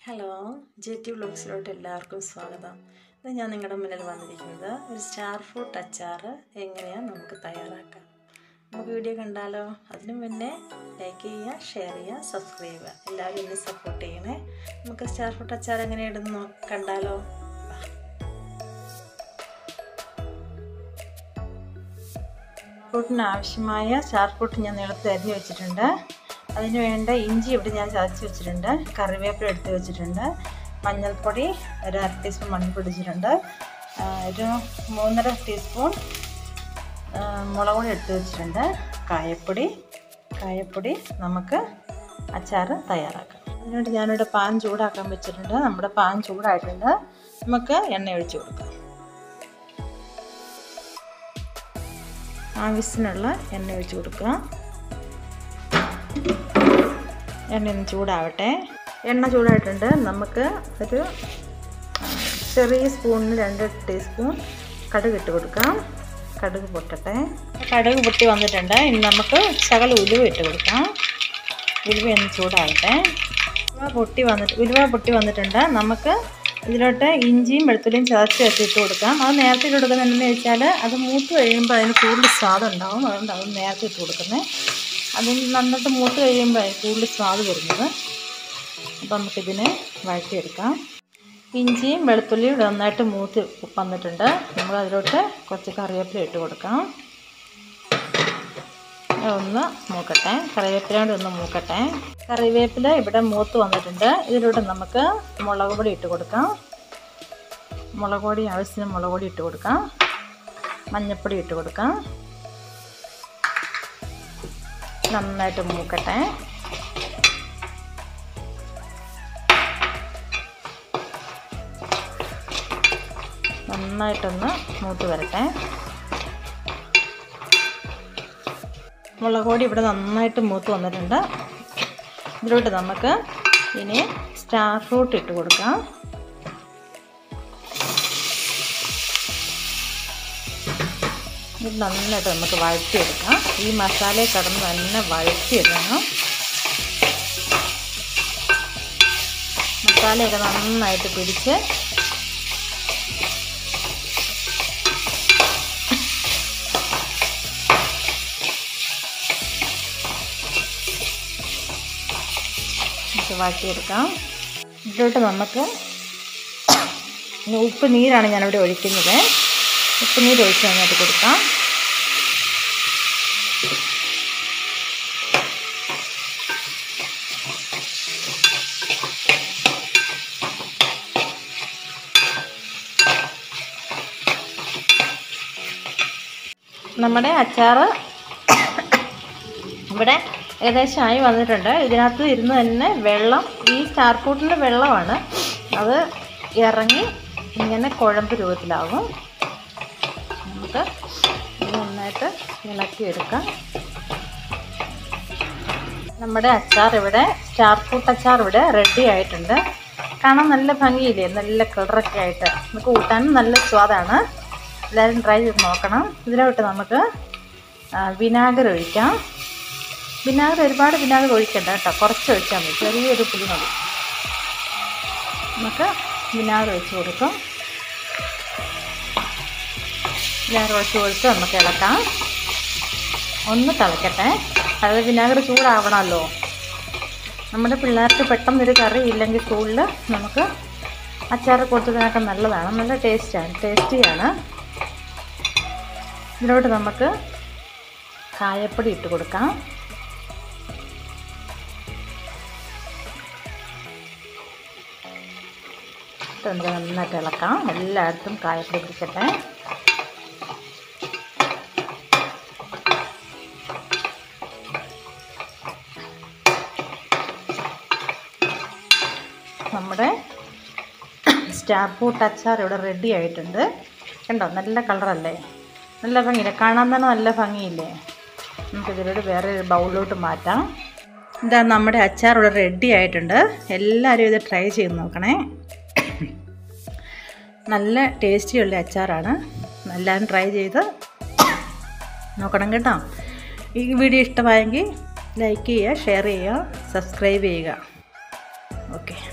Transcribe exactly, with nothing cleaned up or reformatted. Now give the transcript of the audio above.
Hello, J T വ്ലോഗ്സിലോട്ട് എല്ലാവർക്കും സ്വാഗതം. ഇത് ഞാൻ നിങ്ങളുടെ മുന്നിൽ വന്നിരിക്കുന്നത് ഒരു സ്റ്റാർ ഫ്രൂട്ട് അച്ചാർ എങ്ങനെയാണ് നമുക്ക് തയ്യാറാക്കാം. നമുക്ക് വീഡിയോ കണ്ടാലോ? അതിനു മുന്നേ ലൈക്ക് ചെയ്യുക, ഷെയർ ചെയ്യുക, സബ്സ്ക്രൈബ് ചെയ്യുക. എല്ലാവരും എന്നെ സപ്പോർട്ട് ചെയ്യണേ. നമുക്ക് സ്റ്റാർ ഫ്രൂട്ട് അച്ചാർ എങ്ങനെയാണെന്ന് കണ്ടാലോ? ഫ്രൂട്ടിന് ആവശ്യമായ സ്റ്റാർ ഫ്രൂട്ട് ഞാൻ നീളത്തിൽ അരിഞ്ഞ് വെച്ചിട്ടുണ്ട്. അതിന് വേണ്ട ഇഞ്ചി ഇവിടെ ഞാൻ ചതച്ച് വെച്ചിട്ടുണ്ട്. കറിവേപ്പില എടുത്ത് വെച്ചിട്ടുണ്ട്. മഞ്ഞൾപ്പൊടി ഒരു അര ടീസ്പൂൺ മഞ്ഞൾപ്പൊടി വെച്ചിട്ടുണ്ട്. ഒരു മൂന്നര ടീസ്പൂൺ മുളക് പൊടി എടുത്ത് വെച്ചിട്ടുണ്ട്. കായപ്പൊടി കായപ്പൊടി നമുക്ക് അച്ചാർ തയ്യാറാക്കാം. അതിനുവേണ്ടി ഞാനിവിടെ പാൻ ചൂടാക്കാൻ വെച്ചിട്ടുണ്ട്. നമ്മുടെ പാൻ ചൂടായിട്ടുണ്ട്. നമുക്ക് എണ്ണ ഒഴിച്ച് കൊടുക്കാം. ആവശ്യത്തിനുള്ള എണ്ണ ഒഴിച്ച് കൊടുക്കുക. എണ്ണ ഒന്ന് ചൂടാവട്ടെ. എണ്ണ ചൂടായിട്ടുണ്ട്. നമുക്ക് ഒരു ചെറിയ സ്പൂണിന് രണ്ട് ടീസ്പൂൺ കടുക് ഇട്ട് കൊടുക്കാം. കടുക് പൊട്ടട്ടെ. കടുക് പൊട്ടി വന്നിട്ടുണ്ട്. ഇനി നമുക്ക് ശകലം ഉലുവ ഇട്ട് കൊടുക്കാം. ഉലുവ ഒന്ന് ചൂടാവട്ടെ. ഉലുവ പൊട്ടി വന്നിട്ട് ഉലുവ പൊട്ടി വന്നിട്ടുണ്ട്. നമുക്ക് ഇതിലോട്ട് ഇഞ്ചിയും വെളുത്തുള്ളിയും ചതച്ച് വെച്ച് ഇട്ട് കൊടുക്കാം. അത് നേരത്തെ ഇട്ട് കൊടുക്കുന്നത് എന്താണെന്ന് വെച്ചാൽ അത് മൂത്ത് കഴിയുമ്പോൾ അതിന് കൂടുതൽ സ്വാദ് ഉണ്ടാവും. അതുകൊണ്ട് അത് നേരത്തെ ഇട്ട് കൊടുക്കുന്നത്. അത് നന്നിട്ട് മൂത്ത് കഴിയുമ്പോൾ കൂടുതൽ സ്വാദ് വരുന്നത്. അപ്പോൾ നമുക്കിതിനെ വഴറ്റിയെടുക്കാം. ഇഞ്ചിയും വെളുത്തുള്ളിയും നന്നായിട്ട് മൂത്ത് വന്നിട്ടുണ്ട്. നമ്മൾ അതിലോട്ട് കുറച്ച് കറിവേപ്പില ഇട്ട് കൊടുക്കാം. ഒന്ന് മൂക്കട്ടെ. കറിവേപ്പില കൊണ്ട് ഒന്ന് മൂക്കട്ടെ. കറിവേപ്പില ഇവിടെ മൂത്ത് വന്നിട്ടുണ്ട്. ഇതിലൂടെ നമുക്ക് മുളക് പൊടി ഇട്ട് കൊടുക്കാം. മുളക് പൊടി ആവശ്യത്തിന് മുളക് പൊടി ഇട്ട് കൊടുക്കാം. മഞ്ഞൾപ്പൊടി ഇട്ട് കൊടുക്കാം. നന്നായിട്ട് മൂക്കട്ടെ. നന്നായിട്ടൊന്ന് മൂത്ത് വരട്ടെ. മുളക് പൊടി ഇവിടെ നന്നായിട്ട് മൂത്ത് വന്നിട്ടുണ്ട്. ഇതിലോട്ട് നമുക്ക് ഇനി സ്റ്റാർ ഫ്രൂട്ട് ഇട്ട് കൊടുക്കാം. ഇത് നന്നായിട്ട് നമുക്ക് വഴറ്റിയെടുക്കാം. ഈ മസാലയിൽ കിടന്ന് തന്നെ വഴറ്റിയെടുക്കണം. മസാലയൊക്കെ നന്നായിട്ട് പിടിച്ച് വഴറ്റിയെടുക്കാം. ഇതിലോട്ട് നമുക്ക് ഉപ്പ് നീരാണ് ഞാനിവിടെ ഒഴിക്കുന്നത്. ഉപ്പ് നീര് ഒഴിച്ച് നന്നായിട്ട് കൊടുക്കാം. നമ്മുടെ അച്ചാർ ഇവിടെ ഏകദേശം ആയി വന്നിട്ടുണ്ട്. ഇതിനകത്ത് ഇരുന്ന് തന്നെ വെള്ളം, ഈ സ്റ്റാർ ഫ്രൂട്ടിൻ്റെ വെള്ളമാണ് അത് ഇറങ്ങി ഇങ്ങനെ കുഴമ്പ് രൂപത്തിലാകും. നമുക്ക് നന്നായിട്ട് ഇളക്കിയെടുക്കാം. നമ്മുടെ അച്ചാർ ഇവിടെ സ്റ്റാർ ഫ്രൂട്ട് അച്ചാർ ഇവിടെ റെഡി ആയിട്ടുണ്ട്. കാണാൻ നല്ല ഭംഗിയില്ലേ? നല്ല കളറൊക്കെ ആയിട്ട് നമുക്ക് കൂട്ടാനും നല്ല സ്വാദാണ്. എല്ലാവരും ട്രൈ ചെയ്ത് നോക്കണം. ഇതിലോട്ട് നമുക്ക് വിനാഗിരി ഒഴിക്കാം. വിനാഗിരി ഒരുപാട് വിനാഗിരി ഒഴിക്കണ്ട കേട്ടോ, കുറച്ച് ഒഴിച്ചാൽ മതി. ചെറിയൊരു പുളി മതി. നമുക്ക് വിനാഗിരി ഒഴിച്ച് കൊടുക്കും. വിനാഗിരി ഒഴിച്ച് കൊടുത്ത് നമുക്ക് ഇളക്കാം. ഒന്ന് തിളക്കട്ടെ. അതായത് വിനാഗിരി ചൂടാവണമല്ലോ. നമ്മുടെ പിള്ളേർക്ക് പെട്ടെന്നൊരു കറി ഇല്ലെങ്കിൽ സ്കൂളിൽ നമുക്ക് അച്ചാർ കൊടുത്തതിനൊക്കെ നല്ലതാണ്. നല്ല ടേസ്റ്റാണ്, ടേസ്റ്റിയാണ്. ഇതിലോട്ട് നമുക്ക് കായപ്പൊടി ഇട്ട് കൊടുക്കാം. നമുക്ക് നന്നായിട്ട് ഇളക്കാം. എല്ലായിടത്തും കായപ്പൊടി പിടിക്കട്ടെ. നമ്മുടെ സ്റ്റാർ ഫ്രൂട്ട് അച്ചാർ ഇവിടെ റെഡി ആയിട്ടുണ്ട്. കണ്ടോ? നല്ല കളറല്ലേ? നല്ല ഭംഗിയില്ലേ? കാണാൻ തന്നെ നല്ല ഭംഗിയില്ലേ? നമുക്കിതിലൂടെ വേറെ ഒരു ബൗളിലോട്ട് മാറ്റാം. ഇതാ നമ്മുടെ അച്ചാർ ഇവിടെ റെഡി ആയിട്ടുണ്ട്. എല്ലാവരും ഇത് ട്രൈ ചെയ്ത് നോക്കണേ. നല്ല ടേസ്റ്റിയുള്ള അച്ചാറാണ്. എല്ലാവരും ട്രൈ ചെയ്ത് നോക്കണം കേട്ടോ. ഈ വീഡിയോ ഇഷ്ടമായെങ്കിൽ ലൈക്ക് ചെയ്യുക, ഷെയർ ചെയ്യുക, സബ്സ്ക്രൈബ് ചെയ്യുക. ഓക്കെ.